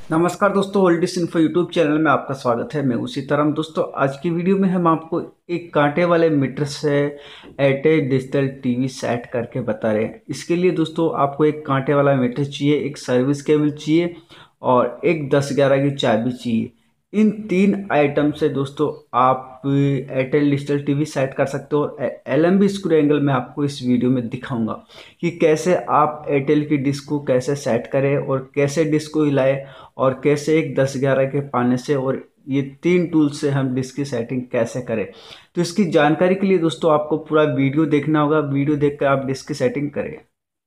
नमस्कार दोस्तों, ओल्डिस info YouTube channel में आपका स्वागत है। मैं उसी तरह दोस्तों आज की वीडियो में हम आपको एक कांटे वाले मीटर से एयरटेल डिजिटल टीवी सेट करके बता रहे हैं। इसके लिए दोस्तों आपको एक कांटे वाला मीटर चाहिए, एक सर्विस केबल चाहिए और एक 10-11 की चाबी चाहिए। इन तीन आइटम से दोस्तों आप एयरटेल डिजिटल टीवी सेट कर सकते हो। और LMB स्क्रू एंगल मैं आपको इस वीडियो में दिखाऊंगा कि कैसे आप एयरटेल की डिश को कैसे सेट करें और कैसे डिश को हिलाएं और कैसे एक 10-11 के पाने से और ये तीन टूल से हम डिश की सेटिंग कैसे करें। तो इसकी जानकारी के लिए दोस्तों आपको पूरा वीडियो देखना होगा। वीडियो देखकर आप डिश की सेटिंग करें।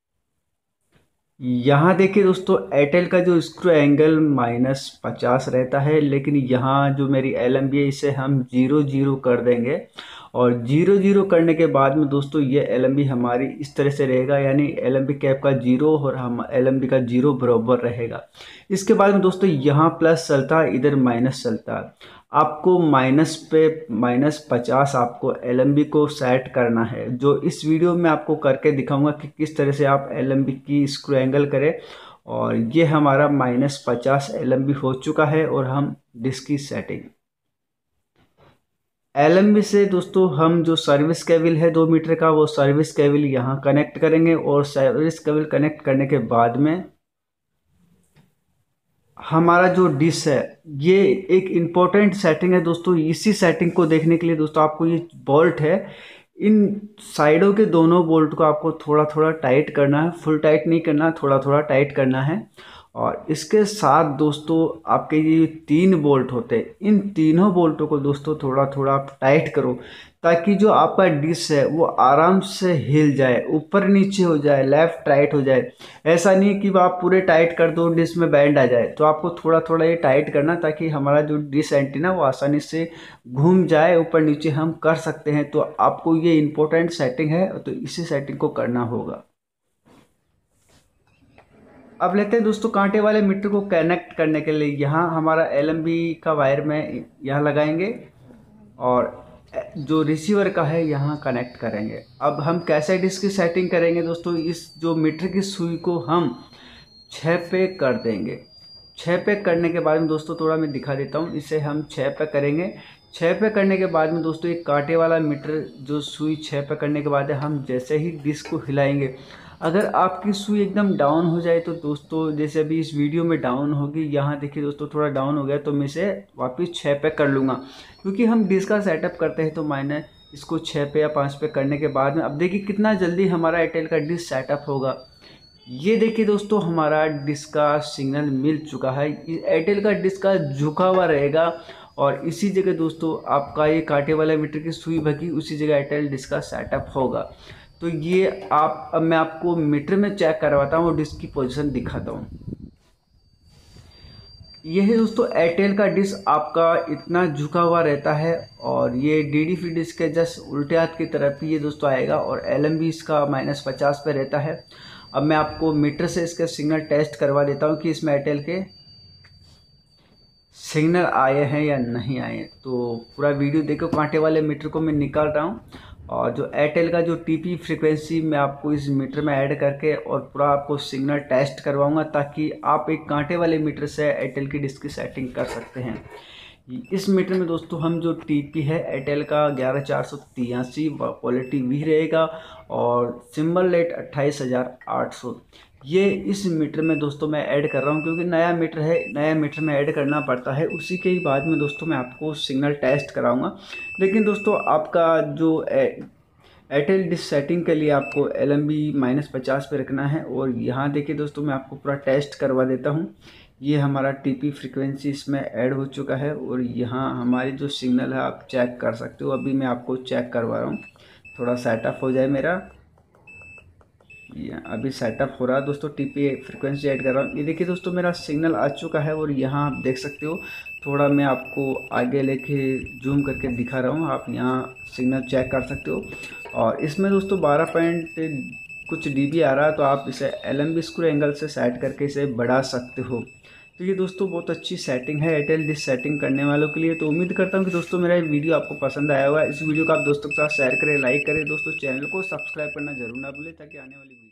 यहाँ देखिए दोस्तों, एयरटेल का जो स्क्रू एंगल -50 रहता है, लेकिन यहाँ जो मेरी LMB है इसे हम 0-0 कर देंगे। और 0-0 करने के बाद में दोस्तों ये LMB हमारी इस तरह से रहेगा, यानी LMB कैप का 0 और हम LMB का 0 बराबर रहेगा। इसके बाद में दोस्तों यहाँ प्लस चलता है, इधर माइनस चलता है। आपको माइनस पे -50 आपको LMB को सेट करना है, जो इस वीडियो में आपको करके दिखाऊंगा कि किस तरह से आप LMB की स्क्रू एंगल करें। और ये हमारा -50 LMB हो चुका है और हम डिश की सेटिंग LMB से दोस्तों हम जो सर्विस केबल है 2 मीटर का, वो सर्विस केबल यहाँ कनेक्ट करेंगे। और सर्विस केबल कनेक्ट करने के बाद में हमारा जो डिश है, ये एक इम्पोर्टेंट सेटिंग है दोस्तों। इसी सेटिंग को देखने के लिए दोस्तों आपको ये बोल्ट है, इन साइडों के दोनों बोल्ट को आपको थोड़ा थोड़ा टाइट करना है। फुल टाइट नहीं करना, थोड़ा थोड़ा टाइट करना है। और इसके साथ दोस्तों आपके ये 3 बोल्ट होते हैं, इन तीनों बोल्टों को दोस्तों थोड़ा थोड़ा आप टाइट करो, ताकि जो आपका डिश है वो आराम से हिल जाए, ऊपर नीचे हो जाए, लेफ्ट राइट हो जाए। ऐसा नहीं कि आप पूरे टाइट कर दो डिश में बैंड आ जाए। तो आपको थोड़ा थोड़ा ये टाइट करना, ताकि हमारा जो डिश एंटीना वो आसानी से घूम जाए, ऊपर नीचे हम कर सकते हैं। तो आपको ये इम्पोर्टेंट सेटिंग है, तो इसी सेटिंग को करना होगा। अब लेते हैं दोस्तों कांटे वाले मीटर को कनेक्ट करने के लिए। यहाँ हमारा LMB का वायर में यहाँ लगाएंगे और जो रिसीवर का है यहाँ कनेक्ट करेंगे। अब हम कैसे डिश की सेटिंग करेंगे दोस्तों, इस जो मीटर की सुई को हम 6 पे कर देंगे। 6 पे करने के बाद में दोस्तों थोड़ा मैं दिखा देता हूँ, इसे हम 6 पे करेंगे। 6 पे करने के बाद में दोस्तों एक कांटे वाला मीटर जो सुई 6 पे करने के बाद है, हम जैसे ही डिश को हिलाएंगे, अगर आपकी सुई एकदम डाउन हो जाए तो दोस्तों, जैसे अभी इस वीडियो में डाउन होगी, यहाँ देखिए दोस्तों थोड़ा डाउन हो गया, तो मैं इसे वापस 6 पे कर लूँगा। क्योंकि हम डिश का सेटअप करते हैं तो मैंने इसको 6 पे या 5 पे करने के बाद में अब देखिए कितना जल्दी हमारा एयरटेल का डिश सेटअप होगा। ये देखिए दोस्तों हमारा डिश का सिग्नल मिल चुका है। एयरटेल का डिश का झुका हुआ रहेगा और इसी जगह दोस्तों आपका ये कांटे वाला मीटर की सुई भगी, उसी जगह एयरटेल डिश का सेटअप होगा। तो ये आप अब मैं आपको मीटर में चेक करवाता हूँ और डिश की पोजीशन दिखाता हूँ। ये है दोस्तों एयरटेल का डिश, आपका इतना झुका हुआ रहता है और ये DD फ्री डिश के जस्ट उल्टे हाथ की तरफ ही ये दोस्तों आएगा। और LMB इसका -50 पे रहता है। अब मैं आपको मीटर से इसके सिग्नल टेस्ट करवा देता हूँ कि इसमें एयरटेल के सिग्नल आए हैं या नहीं आए। तो पूरा वीडियो देखो, कांटे वाले मीटर को मैं निकाल रहा हूँ और जो एयरटेल का जो TP फ्रीक्वेंसी मैं आपको इस मीटर में ऐड करके और पूरा आपको सिग्नल टेस्ट करवाऊंगा, ताकि आप एक कांटे वाले मीटर से एयरटेल की डिश की सेटिंग कर सकते हैं। इस मीटर में दोस्तों हम जो TP है एयरटेल का 11483 क्वालिटी भी रहेगा और सिंबल रेट 28800, ये इस मीटर में दोस्तों मैं ऐड कर रहा हूँ। क्योंकि नया मीटर है, नया मीटर में ऐड करना पड़ता है। उसी के ही बाद में दोस्तों मैं आपको सिग्नल टेस्ट कराऊंगा। लेकिन दोस्तों आपका जो एयरटेल डिश सेटिंग के लिए आपको LMB -50 पे रखना है। और यहाँ देखिए दोस्तों मैं आपको पूरा टेस्ट करवा देता हूँ। ये हमारा TP फ्रीक्वेंसी इसमें ऐड हो चुका है और यहाँ हमारी जो सिग्नल है आप चेक कर सकते हो। अभी मैं आपको चेक करवा रहा हूँ, थोड़ा सेटअप हो जाए मेरा। ये अभी सेटअप हो रहा है दोस्तों, TP फ्रीक्वेंसी ऐड कर रहा हूँ। ये देखिए दोस्तों मेरा सिग्नल आ चुका है और यहाँ आप देख सकते हो। थोड़ा मैं आपको आगे लेके जूम करके दिखा रहा हूँ, आप यहाँ सिग्नल चेक कर सकते हो। और इसमें दोस्तों 12 पॉइंट कुछ dB आ रहा है, तो आप इसे LMB स्क्रू एंगल से सेट करके इसे बढ़ा सकते हो। तो ये दोस्तों बहुत अच्छी सेटिंग है एयरटेल डिश सेटिंग करने वालों के लिए। तो उम्मीद करता हूँ कि दोस्तों मेरा ये वीडियो आपको पसंद आया होगा। इस वीडियो को आप दोस्तों के साथ शेयर करें, लाइक करें। दोस्तों चैनल को सब्सक्राइब करना जरूर ना भूलें, ताकि आने वाली